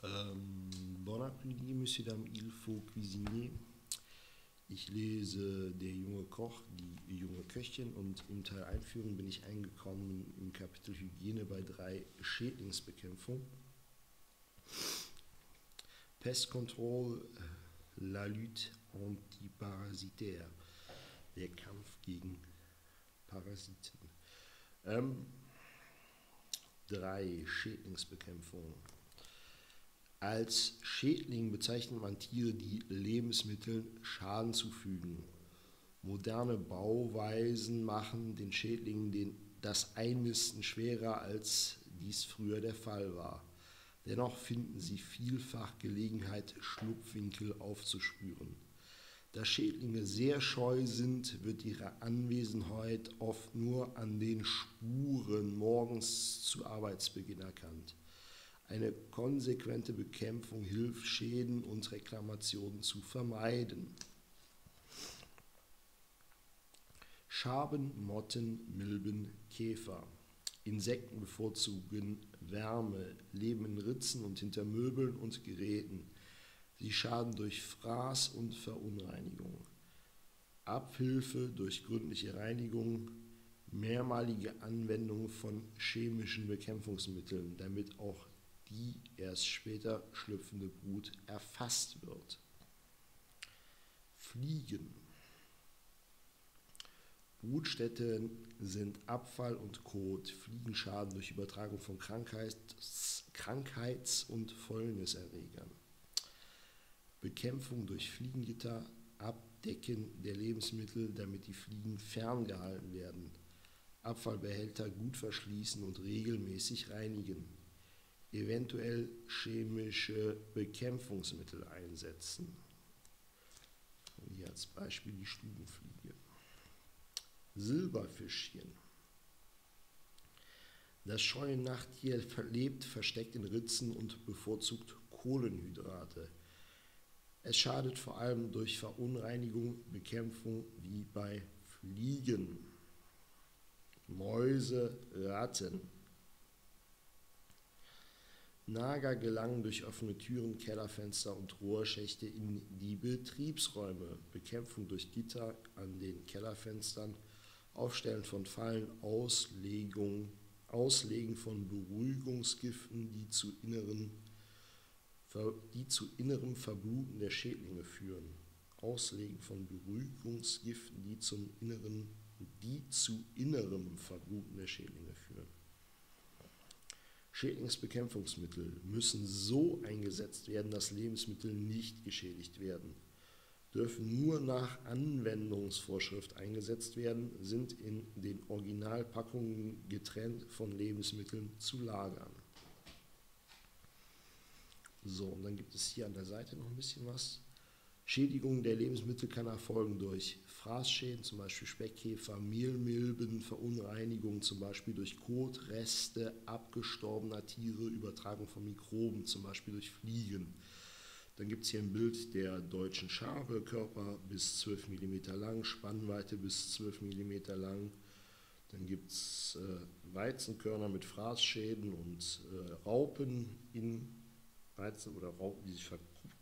Bon après-midi, Monsieur, Dame, il faut cuisiner. Ich lese Der junge Koch, die junge Köchin und im Teil Einführung bin ich eingekommen im Kapitel Hygiene bei 3 Schädlingsbekämpfung. Pest Control, la lutte antiparasitaire, der Kampf gegen Parasiten. 3 Schädlingsbekämpfung. Als Schädling bezeichnet man Tiere, die Lebensmitteln Schaden zufügen. Moderne Bauweisen machen den Schädlingen das Einnisten schwerer, als dies früher der Fall war. Dennoch finden sie vielfach Gelegenheit, Schlupfwinkel aufzuspüren. Da Schädlinge sehr scheu sind, wird ihre Anwesenheit oft nur an den Spuren morgens zu Arbeitsbeginn erkannt. Eine konsequente Bekämpfung hilft, Schäden und Reklamationen zu vermeiden. Schaben, Motten, Milben, Käfer. Insekten bevorzugen Wärme, leben in Ritzen und hinter Möbeln und Geräten. Sie schaden durch Fraß und Verunreinigung. Abhilfe durch gründliche Reinigung, mehrmalige Anwendung von chemischen Bekämpfungsmitteln, damit auch die erst später schlüpfende Brut erfasst wird. Fliegen. Brutstätten sind Abfall und Kot. Fliegen schaden durch Übertragung von Krankheits- und Fäulniserregern. Bekämpfung durch Fliegengitter, Abdecken der Lebensmittel, damit die Fliegen ferngehalten werden. Abfallbehälter gut verschließen und regelmäßig reinigen. Eventuell chemische Bekämpfungsmittel einsetzen. Hier als Beispiel die Stubenfliege. Silberfischchen. Das scheue Nachttier lebt versteckt in Ritzen und bevorzugt Kohlenhydrate. Es schadet vor allem durch Verunreinigung, Bekämpfung wie bei Fliegen. Mäuse, Ratten. Nager gelangen durch offene Türen, Kellerfenster und Rohrschächte in die Betriebsräume. Bekämpfung durch Gitter an den Kellerfenstern, Aufstellen von Fallen, Auslegen von Beruhigungsgiften, die zu innerem Verbluten der Schädlinge führen. Auslegen von Beruhigungsgiften, die zu innerem Verbluten der Schädlinge führen. Schädlingsbekämpfungsmittel müssen so eingesetzt werden, dass Lebensmittel nicht geschädigt werden. Dürfen nur nach Anwendungsvorschrift eingesetzt werden, sind in den Originalpackungen getrennt von Lebensmitteln zu lagern. So, und dann gibt es hier an der Seite noch ein bisschen was. Schädigung der Lebensmittel kann erfolgen durch Fraßschäden, zum Beispiel Speckkäfer, Mehlmilben, Verunreinigung, zum Beispiel durch Kot, Reste abgestorbener Tiere, Übertragung von Mikroben, zum Beispiel durch Fliegen. Dann gibt es hier ein Bild der deutschen Schabe, Körper bis 12 mm lang, Spannweite bis 12 mm lang. Dann gibt es Weizenkörner mit Fraßschäden und Raupen in Weizen oder Raupen, die sich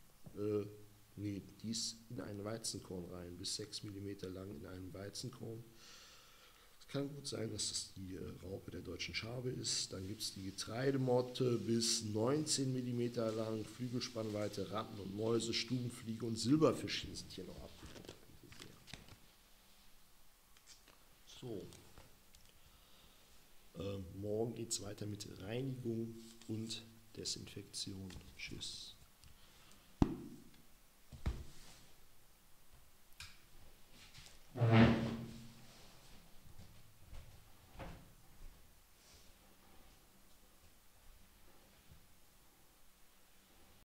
dies in ein Weizenkorn rein, bis 6 mm lang in einem Weizenkorn. Es kann gut sein, dass das die Raupe der deutschen Schabe ist. Dann gibt es die Getreidemotte bis 19 mm lang, Flügelspannweite, Ratten und Mäuse, Stubenfliege und Silberfischchen sind hier noch abgebildet. So, morgen geht es weiter mit Reinigung und Desinfektion. Tschüss.